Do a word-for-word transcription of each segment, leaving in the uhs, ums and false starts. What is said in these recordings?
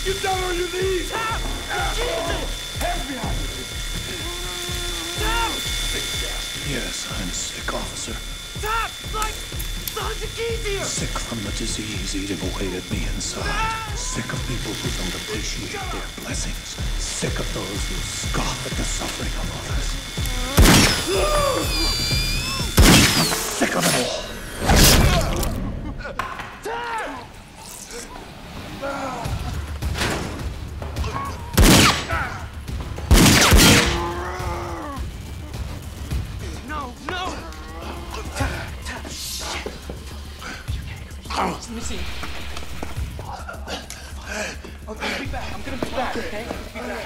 Get down on your knees! Tapp! Jesus! Hands behind you! Tapp! Sick bastard. Yes, I'm sick, officer. Tapp! Like the hundred keys here! Sick from the disease eating away at me inside. Sick of people who don't appreciate their blessings. Sick of those who scoff at the suffering of others. I'm sick of it all. Tapp! No, no! Tapp, Tapp, shit! Let me see. I'm gonna be back. I'm gonna be back, okay? I'm gonna be back.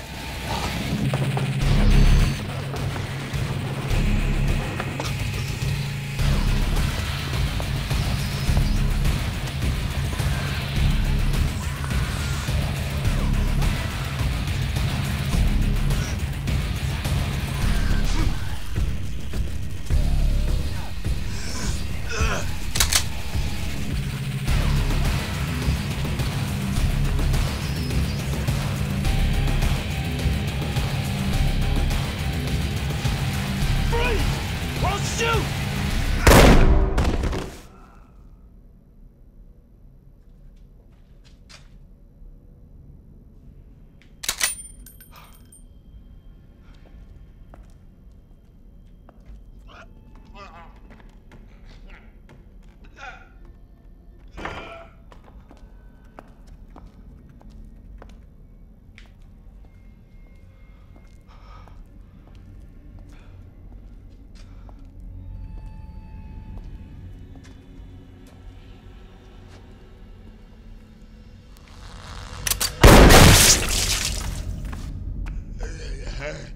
I'll shoot! Hey.